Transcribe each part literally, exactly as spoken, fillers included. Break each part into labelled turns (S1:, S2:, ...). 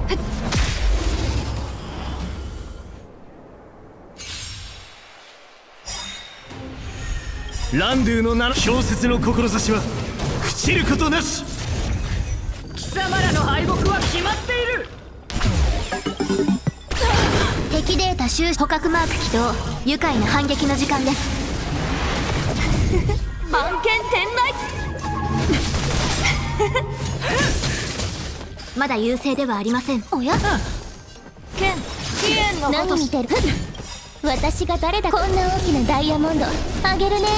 S1: ランドゥの名の小説の志は朽ちることなし。
S2: 貴様らの敗北は決まっている。
S3: 敵データ収捕獲マーク起動。愉快な反撃の時間です。
S4: 番犬天雷
S3: まだ優勢ではありません。おや
S4: 剣飛燕の
S3: 何見てる。私が誰だ。こんな大きなダイヤモンドあげるね。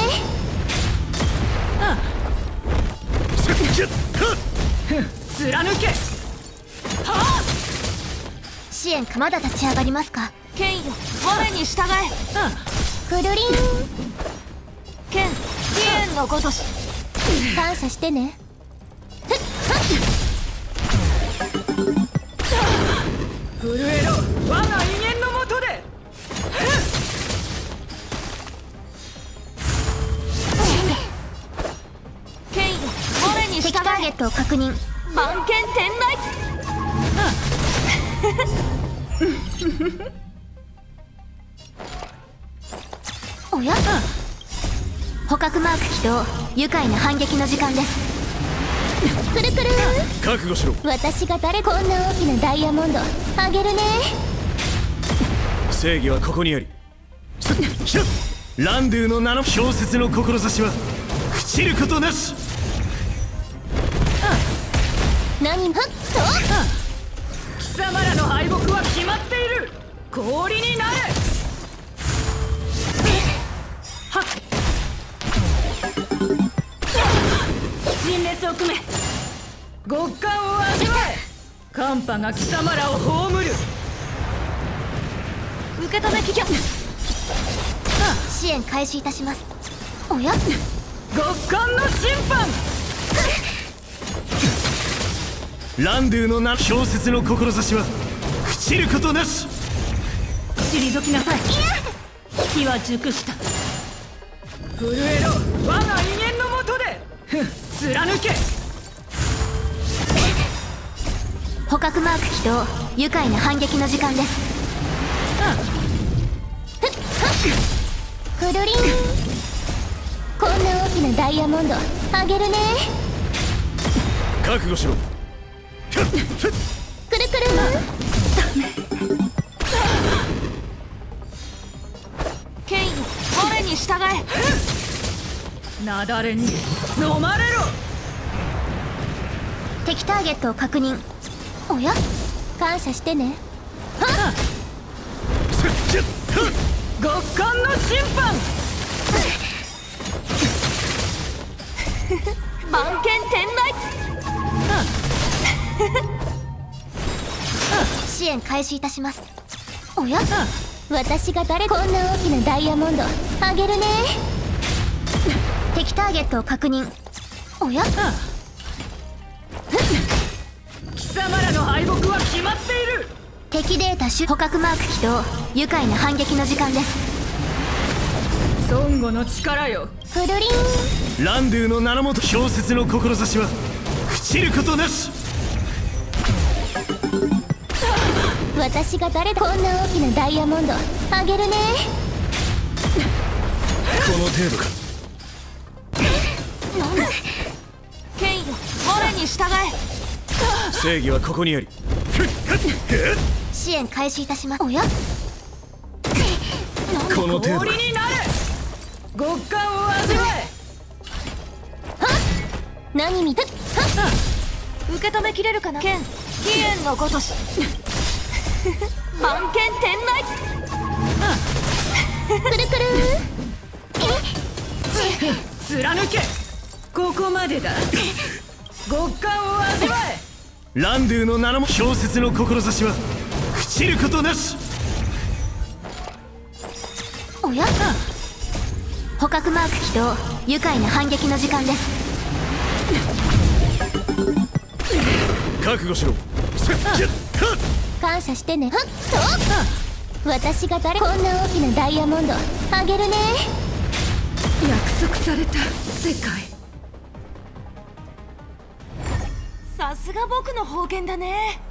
S2: 貫け。はあ、
S3: 支援かまだ立ち上がりますか。
S4: 剣よ我に従え。
S3: くるりん。
S4: 剣飛燕のごとし。
S3: 感謝してね。
S2: 震えろ我が威厳のもとで。
S4: 剣よ我に従
S3: 敵ターゲ
S4: え。
S3: ットを確認。
S4: 番犬天雷
S3: おや捕獲マーク起動。愉快な反撃の時間です。くるくる
S1: 覚悟しろ。
S3: 私が誰。こんな大きなダイヤモンドあげるね。
S1: 正義はここにあり。ランドゥの名の小説の志は朽ちることなし。
S3: 何はっと
S2: 貴様らの敗北は決まっている。氷になれ。はっ陳列を組め。極寒を味わえ。寒波が貴様らを葬る。
S4: 受け止めききゃ。
S3: 支援開始いたします。おや
S2: 極寒の審判。
S1: ランドゥの名小説の志は朽ちることなし。
S2: 退きなさい。火は熟した。震えろ我が威厳のもとで。貫け。
S3: 捕獲マーク起動。愉快な反撃の時間です。くるりん。こんな大きなダイヤモンドあげるね。
S1: 覚悟しろ。
S3: くるくる
S4: 剣よ我に従え。
S2: なだれに飲まれろ。
S3: 敵ターゲットを確認。おや感謝してね。はっ
S2: 極寒の審判。
S4: 番犬天雷
S3: 支援開始いたします。おや私が誰。こんな大きなダイヤモンドあげるね。敵ターゲットを確認。おや
S2: 貴様らの敗北は決まっている。
S3: 敵データ捕獲マーク起動。愉快な反撃の時間です。
S2: 孫悟の力よ。
S3: くるりん。
S1: ランドゥの名のもと小説の志は朽ちることなし。
S3: 私が誰。こんな大きなダイヤモンドあげるね。
S1: この程度か。
S4: 剣よ我に従え。
S1: 正義はここにあり。
S3: 支援開始いたします。おや
S1: この程度か。
S2: 氷になれ。極寒を味わえ。
S3: 何見た。
S4: 受け止めきれるかな。剣飛燕のごとし。番犬天雷
S3: くるくる
S2: 貫け。ここまでだ。極寒を味わえ。
S1: ランドゥの名の小説の志は朽ちることなし。
S3: おや捕獲マーク起動。愉快な反撃の時間です。
S1: 覚悟しろ。
S3: 感謝してね。はっと私が誰。こんな大きなダイヤモンドあげるね。
S2: 約束された世界。
S4: さすが僕の方言だね。